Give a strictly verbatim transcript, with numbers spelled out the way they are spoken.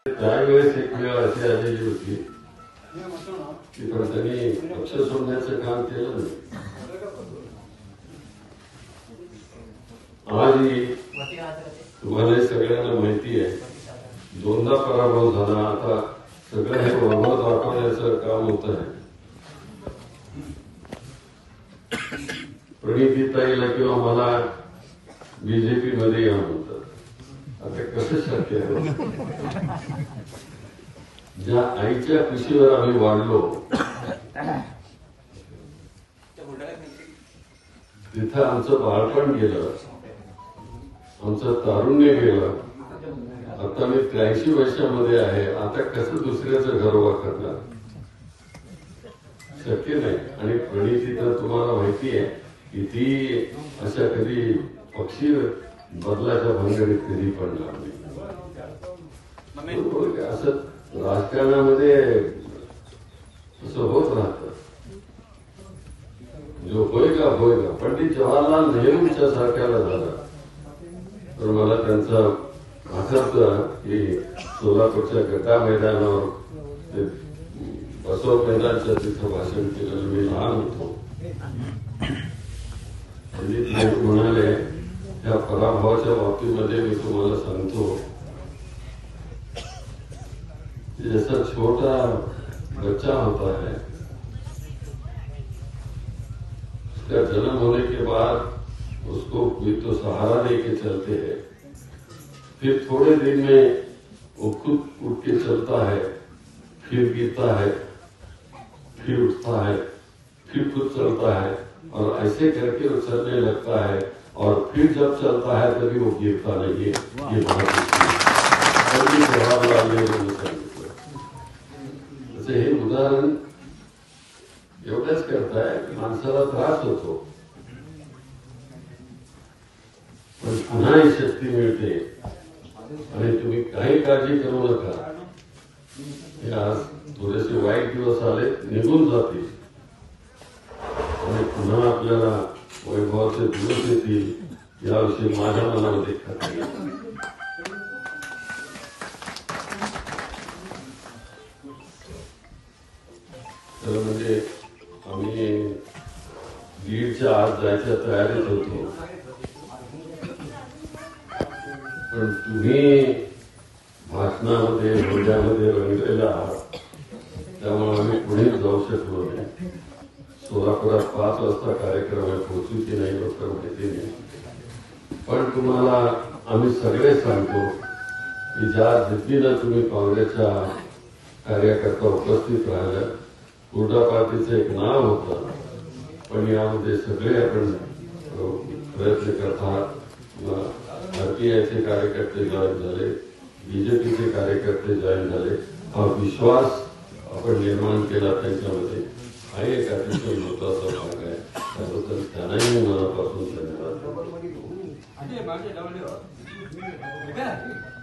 त्यावेळेस एक वेळ अशी आलेली होती की पण त्यांनी पक्ष सोडण्याचं काम केलं नाही. आजही तुम्हाला सगळ्यांना माहिती आहे, दोनदा पराभव झाला. आता सगळं हे वैभव दाखवण्याचं काम होत आहे. प्रणितीताईला किंवा मला बीजेपी मध्ये या म्हणतात. आता कसं शक्य आहे? ज्या आईच्या कुशीवर आम्ही वाढलो तिथं आमचं बाळपण गेलं, आमचं तारुण्य गेलं. आता मी त्र्याऐंशी वर्षामध्ये आहे. आता कसं दुसऱ्याचं घरवा करणार? शक्य नाही. आणि प्रणिती तर तुम्हाला माहिती आहे की ती अशा कधी पक्षी बदलाच्या भानगडीत कधी पडणार नाही. असं राजकारणामध्ये असं होत राहतं. जो होयगा होयगा. पंडित जवाहरलाल नेहरूंच्या सारख्याला झाला तर मला त्यांचा आठवतं की सोलापूरच्या गड्डा मैदानावर बसव मैदानच्या तिथं भाषण केलं. मी लहान होतो. पंडित नेहरू म्हणाले, या पराभवाच्या बाबतीमध्ये मी तुम्हाला सांगतो, जैसा छोटा बच्चा होता है, उसका जन्म होने के बाद उसको कोई तो सहारा लेके चलते हैं, फिर थोड़े दिन में वो खुद उठ के चलता है, फिर गिरता है, फिर उठता है, फिर खुद चलता है, और ऐसे करके वो चलने लगता है, और फिर जब चलता है तभी वो गिरता नहीं है. ये जवाहरलाल नेहरू ने सांगितलं. तसे हे उदाहरण एवढंच करताय की माणसाला त्रास होतो, पण पुन्हा ही शक्ती मिळते. आणि तुम्ही काही काळजी करू नका. हे आज थोडेसे वाईट दिवस आले, निघून जातील आणि पुन्हा आपल्याला वैभवाचे दिवस येतील याविषयी माझ्या मनामध्ये खात्री आहे. तर म्हणजे आम्ही बीडच्या आज जायच्या तयारीत होतो, पण तुम्ही भाषणामध्ये बोलण्यामध्ये रंगलेला आहात, त्यामुळे आम्ही पुढे जाऊ शकलो नाही. सोलापुरात पाच वाजता कार्यक्रम आहे, पोहोचू की नाही लवकर माहिती नाही. पण तुम्हाला आम्ही सगळे सांगतो की ज्या जिद्दीनं तुम्ही काँग्रेसच्या कार्यकर्ता उपस्थित राहिल्या, हुरडा पार्टीचं एक नाव होतं, पण यामध्ये सगळे आपण प्रयत्न करतात. आरपीआयचे कार्यकर्ते जॉईन झाले, बीजेपीचे कार्यकर्ते जॉईन झाले. हा विश्वास आपण निर्माण केला त्यांच्यामध्ये, हा एक अतिशय महत्वाचा भाग आहे. त्याबद्दल त्यांनाही मनापासून धन्यवाद.